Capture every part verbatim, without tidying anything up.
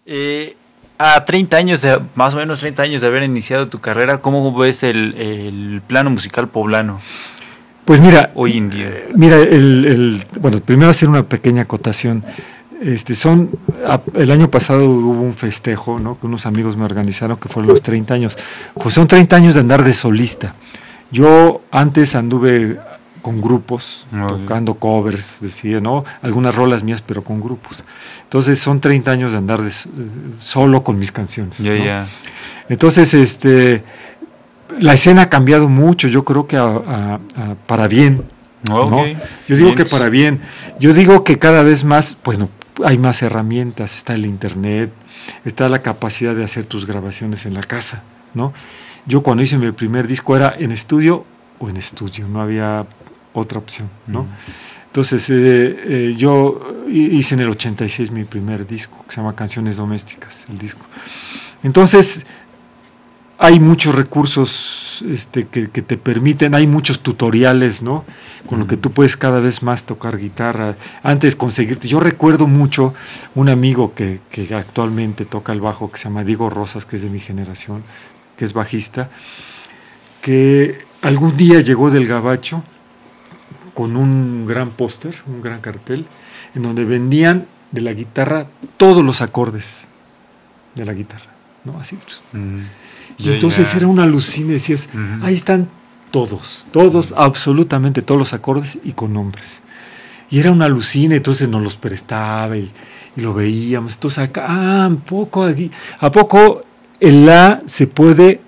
Eh, a treinta años, de, más o menos treinta años de haber iniciado tu carrera, ¿cómo ves el, el plano musical poblano? Pues mira, hoy en día. Mira, el, el, bueno, primero hacer una pequeña acotación. Este, son, el año pasado hubo un festejo, ¿no?, que unos amigos me organizaron, que fueron los treinta años. Pues son treinta años de andar de solista. Yo antes anduve con grupos, Muy tocando bien. Covers, decía, ¿no?, algunas rolas mías, pero con grupos. Entonces son treinta años de andar de, solo con mis canciones. Ya, ¿no? ya. Entonces, este, la escena ha cambiado mucho, yo creo que a, a, a, para bien. Okay. ¿no? Yo digo bien. que para bien. Yo digo que cada vez más, bueno, hay más herramientas, está el internet, está la capacidad de hacer tus grabaciones en la casa, ¿no? Yo cuando hice mi primer disco era en estudio o en estudio, no había otra opción, ¿no? Mm. Entonces, eh, eh, yo hice en el ochenta y seis mi primer disco, que se llama Canciones Domésticas, el disco. Entonces, hay muchos recursos este, que, que te permiten, hay muchos tutoriales, ¿no?, con lo que tú puedes cada vez más tocar guitarra. Antes conseguirte, yo recuerdo mucho un amigo que, que actualmente toca el bajo, que se llama Diego Rosas, que es de mi generación, que es bajista, que algún día llegó del Gabacho con un gran póster, un gran cartel, en donde vendían de la guitarra todos los acordes de la guitarra, ¿no? Así pues. Mm. Y yeah, entonces yeah. era una alucina, decías, uh-huh. ahí están todos, todos, uh-huh. absolutamente todos los acordes y con nombres. Y era una alucina, entonces nos los prestaba y, y lo veíamos. Entonces acá, ah, ¿a poco, aquí, ¿a poco el La se puede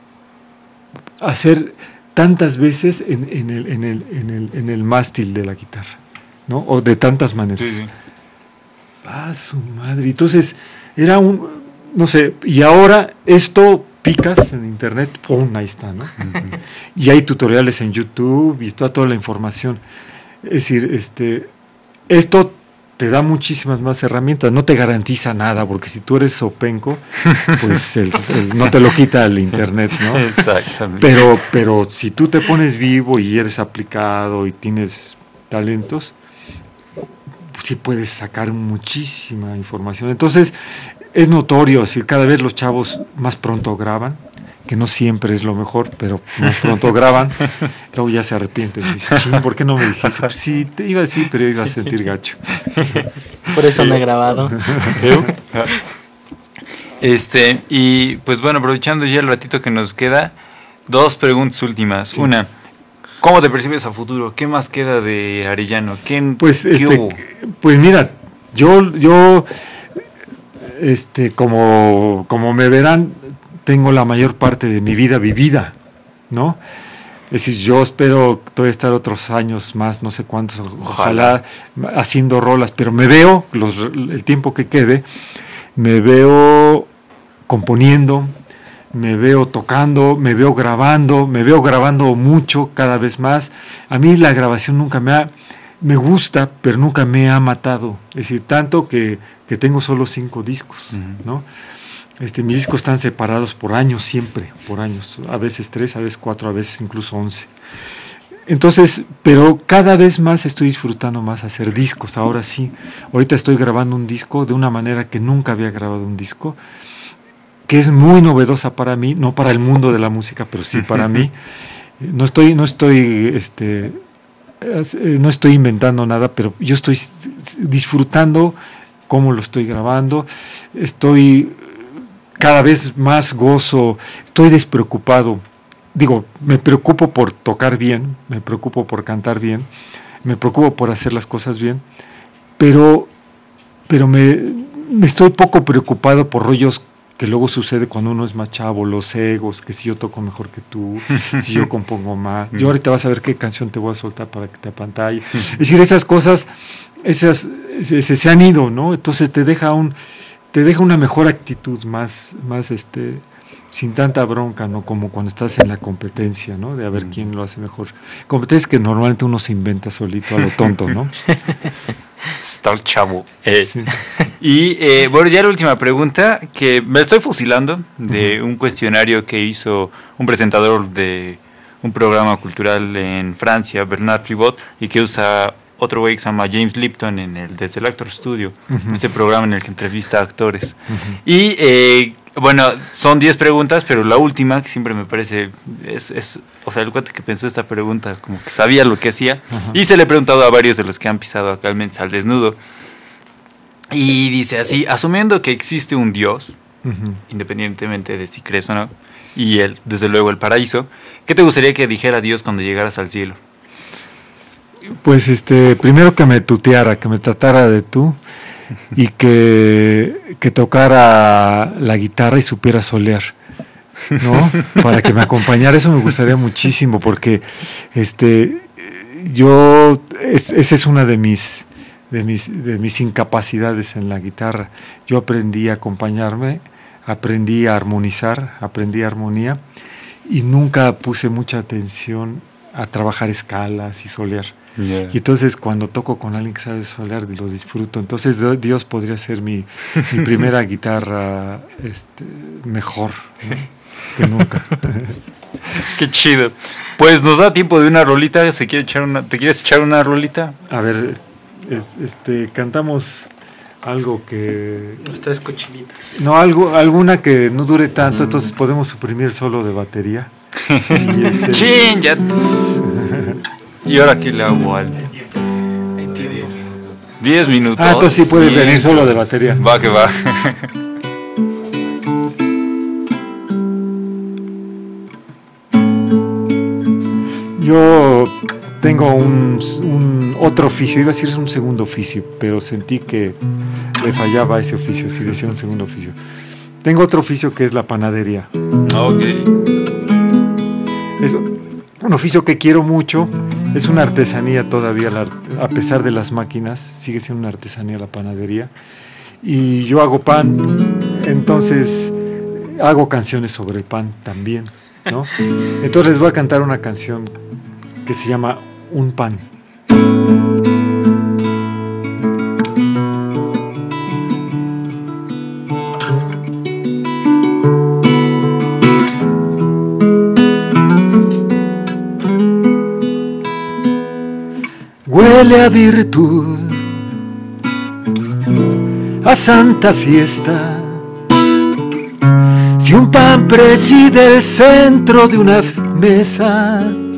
hacer tantas veces en, en, el, en, el, en, el, en el mástil de la guitarra, ¿no? O de tantas maneras. Sí, sí. Ah, su madre. Entonces era un, no sé, y ahora esto picas en internet, ¡pum!, ahí está, ¿no? Uh-huh. Y hay tutoriales en YouTube y toda, toda la información. Es decir, este, esto te da muchísimas más herramientas, no te garantiza nada, porque si tú eres sopenco, pues el, el, no te lo quita el internet, ¿no? Exactamente. Pero, pero si tú te pones vivo y eres aplicado y tienes talentos, pues sí puedes sacar muchísima información. Entonces, es notorio, si cada vez los chavos más pronto graban, que no siempre es lo mejor, pero más pronto graban, luego ya se arrepienten. Dicen, ching, ¿por qué no me dijiste? Pues sí, te iba a decir, pero iba a sentir gacho. Por eso no he grabado. Este, y pues bueno, aprovechando ya el ratito que nos queda, dos preguntas últimas. Sí. Una, ¿cómo te percibes a futuro? ¿Qué más queda de Arellano? ¿Qué, pues, ¿qué este, hubo? Pues mira, yo... yo Este, como, como me verán, tengo la mayor parte de mi vida vivida, ¿no? Es decir, yo espero todavía estar otros años más, no sé cuántos, ojalá, ojalá haciendo rolas, pero me veo, los, el tiempo que quede, me veo componiendo, me veo tocando, me veo grabando, me veo grabando mucho, cada vez más. A mí la grabación nunca me ha... Me gusta, pero nunca me ha matado. Es decir, tanto que, que tengo solo cinco discos, uh-huh. ¿no? Este, mis discos están separados por años, siempre, por años. A veces tres, a veces cuatro, a veces incluso once. Entonces, pero cada vez más estoy disfrutando más hacer discos. Ahora sí, ahorita estoy grabando un disco de una manera que nunca había grabado un disco, que es muy novedosa para mí, no para el mundo de la música, pero sí para mí. No estoy, no estoy, este... no estoy inventando nada, pero yo estoy disfrutando cómo lo estoy grabando, estoy cada vez más gozo, estoy despreocupado. Digo, me preocupo por tocar bien, me preocupo por cantar bien, me preocupo por hacer las cosas bien, pero, pero me, me estoy poco preocupado por rollos que luego sucede cuando uno es más chavo, los egos, que si yo toco mejor que tú, si yo compongo más. Yo ahorita vas a ver qué canción te voy a soltar para que te apantalle. Es decir, esas cosas, esas se, se, se han ido, ¿no? Entonces te deja un, te deja una mejor actitud, más, más este, sin tanta bronca, ¿no? Como cuando estás en la competencia, ¿no? De a ver quién lo hace mejor. Competencia que normalmente uno se inventa solito a lo tonto, ¿no? Está el chavo. Eh. Sí. Y eh, bueno, ya la última pregunta, que me estoy fusilando de uh-huh. un cuestionario que hizo un presentador de un programa cultural en Francia, Bernard Ribot, y que usa otro güey que se llama James Lipton en el desde el Actor Studio, Ujú. este programa en el que entrevista a actores. Ujú. Y eh, bueno, son diez preguntas, pero la última, que siempre me parece, es, es o sea, el cuate que pensó esta pregunta, como que sabía lo que hacía, Ajá. y se le he preguntado a varios de los que han pisado acá al Mentes al Desnudo. Y dice así, asumiendo que existe un Dios, Ujú. independientemente de si crees o no, y el, desde luego el paraíso, ¿qué te gustaría que dijera Dios cuando llegaras al cielo? Pues este, primero que me tuteara, que me tratara de tú y que, que tocara la guitarra y supiera solear, ¿no? Para que me acompañara, eso me gustaría muchísimo, porque este, yo, es, esa es una de mis, de mis, de mis incapacidades en la guitarra. Yo aprendí a acompañarme, aprendí a armonizar, aprendí armonía y nunca puse mucha atención a trabajar escalas y solear. Yeah. Y entonces cuando toco con alguien que sabe solear, lo disfruto. Entonces Dios podría ser mi, mi primera guitarra este, mejor, ¿no? Que nunca. Qué chido. Pues nos da tiempo de una rolita. ¿Se quiere echar una, ¿Te quieres echar una rolita? A ver, es, este, cantamos algo que... Los tres cochinitos. No, algo, alguna que no dure tanto, entonces podemos suprimir el solo de batería. Y este, ¡Chin! Ya. ¿Y ahora qué le hago al? Hay tiempo. Diez minutos. Ah, entonces sí puede Bien. venir solo de batería. Va que va. Yo tengo un, un otro oficio, iba a decir un segundo oficio, pero sentí que le fallaba ese oficio, si decía un segundo oficio. Tengo otro oficio que es la panadería. Ok. Es un oficio que quiero mucho, es una artesanía todavía, la, a pesar de las máquinas, sigue siendo una artesanía la panadería. Y yo hago pan, entonces hago canciones sobre el pan también, ¿no? Entonces les voy a cantar una canción que se llama Un pan. Huele a virtud, a santa fiesta. Si un pan preside el centro de una mesa,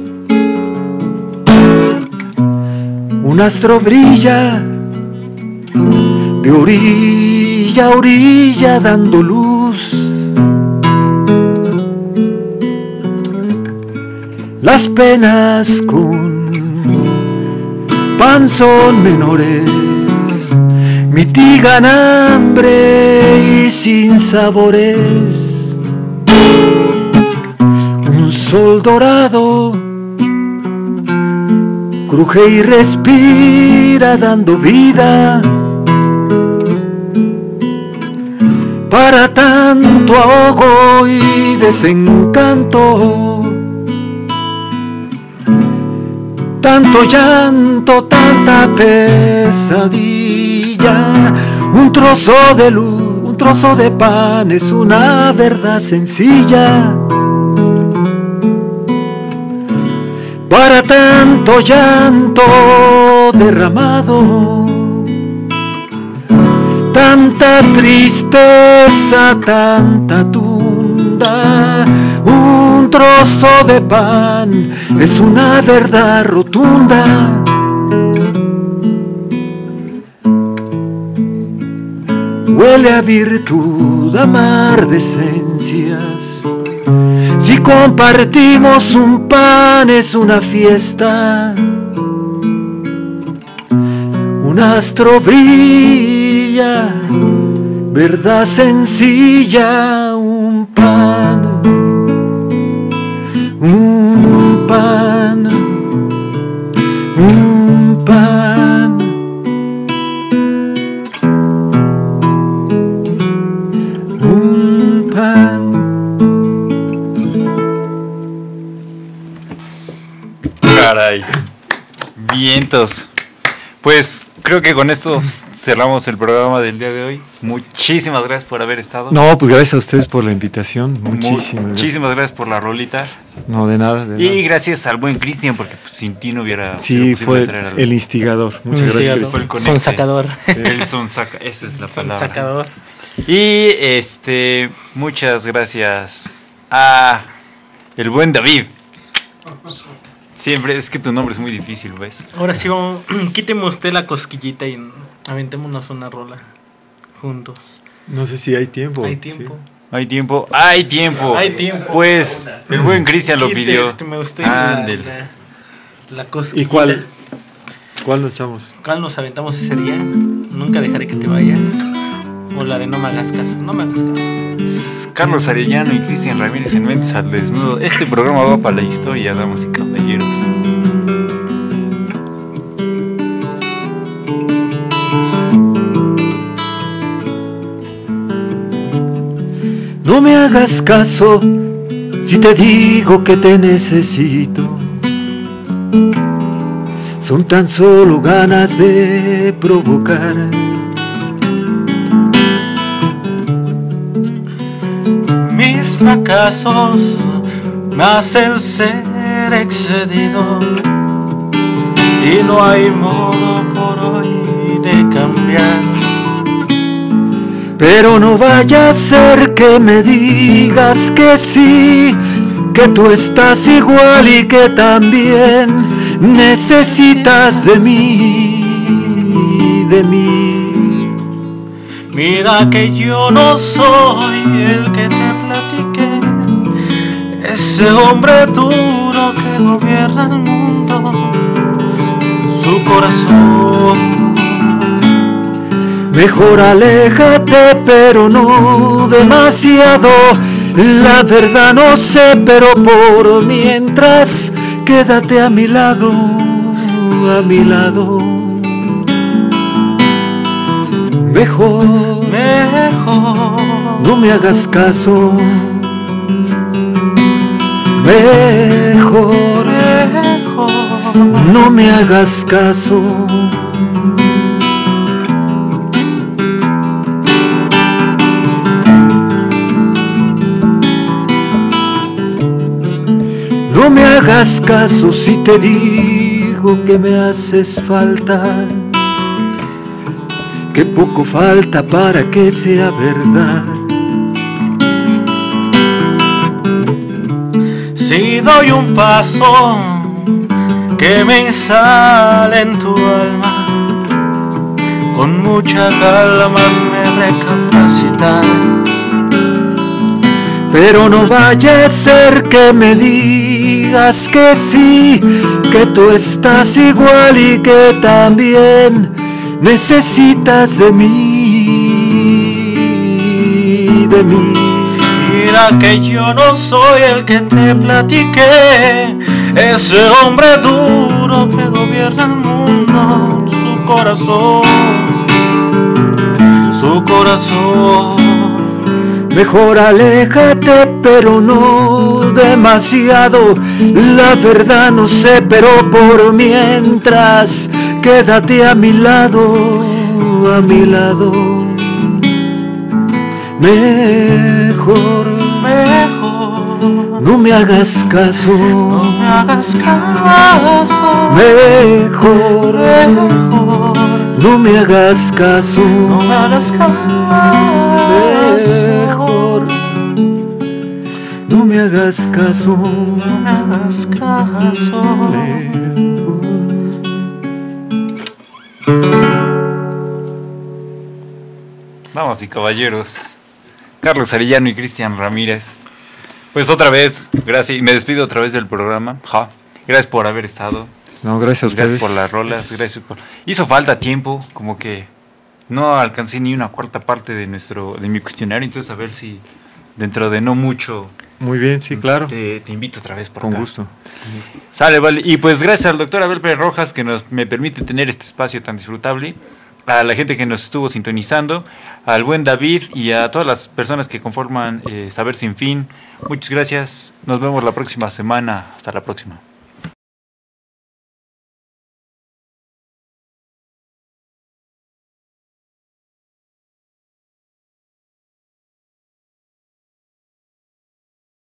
un astro brilla de orilla a orilla dando luz. Las penas con pan son menores, mitigan hambre y sin sabores. Un sol dorado cruje y respira dando vida. Para tanto ahogo y desencanto, tanto llanto, tanta pesadilla. Un trozo de luz, un trozo de pan es una verdad sencilla. Para tanto llanto derramado, tanta tristeza, tanta tunda. Un trozo de pan es una verdad rotunda. Huele a virtud, a mar de esencias. Si compartimos un pan es una fiesta. Un astro brilla, verdad sencilla, un pan. Un pan, un pan, un pan. Caray. Vientos. Pues creo que con esto cerramos el programa del día de hoy. Muchísimas gracias por haber estado. No, pues gracias a ustedes por la invitación. Muchísimas, Muchísimas gracias por la rolita. No, de nada. De y nada. gracias al buen Cristian, porque pues, sin ti no hubiera Sí, sido fue posible traer al- el instigador. Muchas Un gracias. instigador. Fue el conecte. Sonsacador. El sonsaca, esa es la palabra. Sacador. Y este, muchas gracias a el buen David. Siempre, es que tu nombre es muy difícil, ¿ves? Ahora sí, vamos, quíteme usted la cosquillita y aventémonos una rola juntos. No sé si hay tiempo. Hay tiempo. Hay tiempo, hay tiempo. Hay tiempo. Pues el buen Cristian lo Quite pidió. este, usted la, Ándele. la, la cosquillita. ¿Y cuál? ¿Cuál nos echamos? ¿Cuál nos aventamos ese día? Nunca dejaré que te vayas. O la de no me hagas caso. No me hagas caso. Carlos Arellano y Cristian Ramírez en Mentes al Desnudo. Este programa va para la historia, damas y caballeros. No me hagas caso si te digo que te necesito. Son tan solo ganas de provocar. Mis fracasos me hacen ser excedido y no hay modo por hoy de cambiar. Pero no vaya a ser que me digas que sí, que tú estás igual y que también necesitas de mí, de mí. Mira que yo no soy el que te platiqué, ese hombre duro que gobierna el mundo, su corazón. Mejor aléjate, pero no demasiado. La verdad no sé, pero por mientras quédate a mi lado, a mi lado. Mejor, Mejor no me hagas caso. Mejor, mejor no me hagas caso. No me hagas caso si te digo que me haces falta, que poco falta para que sea verdad. Si doy un paso que me sale en tu alma, con mucha calma me recapacitar. Pero no vaya a ser que me digas que sí, que tú estás igual y que también necesitas de mí, de mí. Mira que yo no soy el que te platiqué, ese hombre duro que gobierna el mundo, su corazón, su corazón. Mejor aléjate, pero no demasiado. La verdad no sé, pero por mientras quédate a mi lado, a mi lado. Mejor, Mejor no me hagas caso. no me hagas caso. Mejor, Mejor no me hagas caso. no me hagas caso. Mejor, no me hagas caso. No me hagas caso. Damas y caballeros, Carlos Arellano y Cristian Ramírez. Pues otra vez, gracias, y me despido otra vez del programa. Ja. Gracias por haber estado. No, gracias a ustedes. Gracias por las rolas, gracias por... Hizo falta tiempo, como que no alcancé ni una cuarta parte de nuestro de mi cuestionario, entonces a ver si dentro de no mucho Muy bien, sí, claro. te, te invito otra vez por Con acá. gusto. Sale, vale. Y pues gracias al doctor Abel Pérez Rojas que nos me permite tener este espacio tan disfrutable, a la gente que nos estuvo sintonizando, al buen David y a todas las personas que conforman eh, Saber Sin Fin. Muchas gracias. Nos vemos la próxima semana. Hasta la próxima.